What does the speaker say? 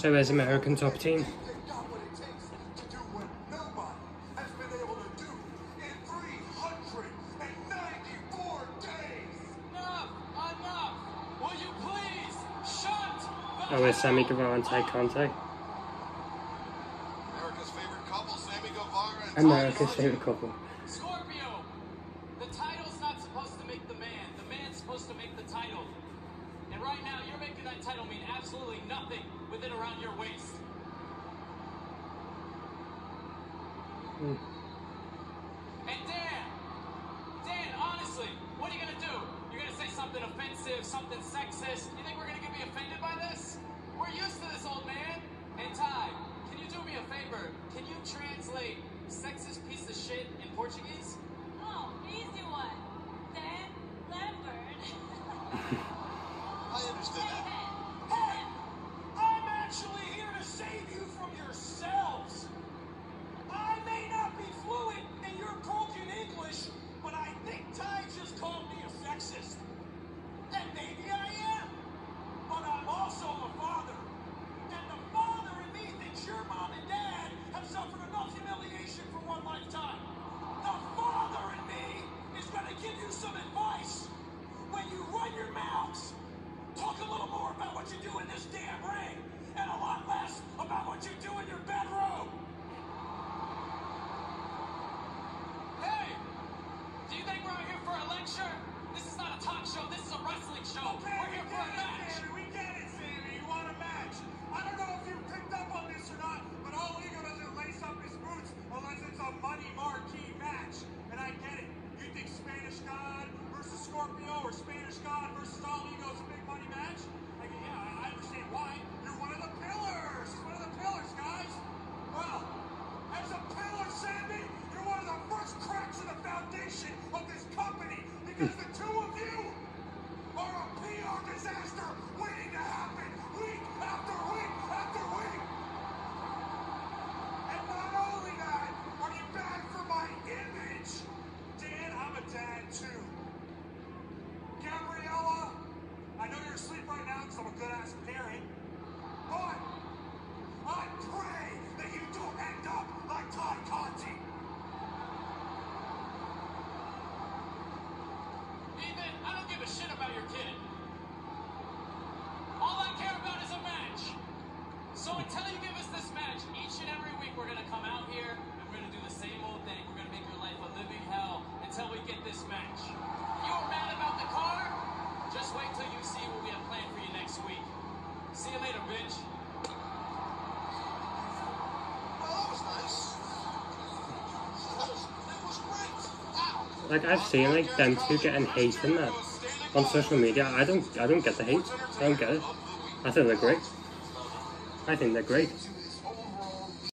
So as American top team. Oh, where's Sammy Guevara and Tay Conte? America's favorite couple, Sammy Guevara and America's favorite couple. Scorpio, the title's not supposed to make the man. The man's supposed to make the title. And right now, you're making that title mean absolutely nothing with it around your waist. And Dan, honestly, what are you gonna do? You're gonna say something offensive, something sexist? You think we're gonna be offended by this? We're used to this, old man. And Ty, can you do me a favor? Can you translate sexist piece of shit in Portuguese? Oh, easy one. Dan Lambert. I understood that. Hey! I'm actually here to save you from yourselves. I may not be fluent in your broken English, but I think Ty just called me a sexist. And maybe I am. But I'm also a father. And the father in me thinks your mom and dad have suffered enough humiliation for one lifetime. The father in me is going to give you some advice. When you run your mouths, talk a little more about what you do in this damn ring, and a lot less about what you do in your bedroom. Hey, do you think we're out here for a lecture? This is not a talk show, this is a wrestling show. Okay, we're here for a match. We get it, Sammy. You want a match. I don't know if you picked up on this or not, but All Ego doesn't lace up his boots unless it's a money marquee match. And I get it. You think Spanish God versus Scorpio or Spanish God versus All Ego is a big money match? Like, yeah, I understand why. You're one of the pillars. One of the pillars, guys. Well, as a pillar, Sammy, you're one of the first cracks in the foundation of this company because the two of you are a PR disaster waiting to happen week after week after week. And not only that, are you bad for my image? Dan, I'm a dad too. Gabriella, I know you're asleep right now because I'm a good-ass parent, but I pray that you don't end up like Ty Conti. Ethan, I don't give a shit about your kid. All I care about is a match. So until you give us this match, each and every week we're gonna come out here and we're gonna do the same old thing. We're gonna make your life a living hell until we get this match. You were mad about the car? Just wait till you see what we have planned for you next week. See you later, bitch. Well, that was nice. That was great. Wow. Like I've seen like them two getting hate in that on social media. I don't get the hate. I don't get it. I think they're great. I think they're great.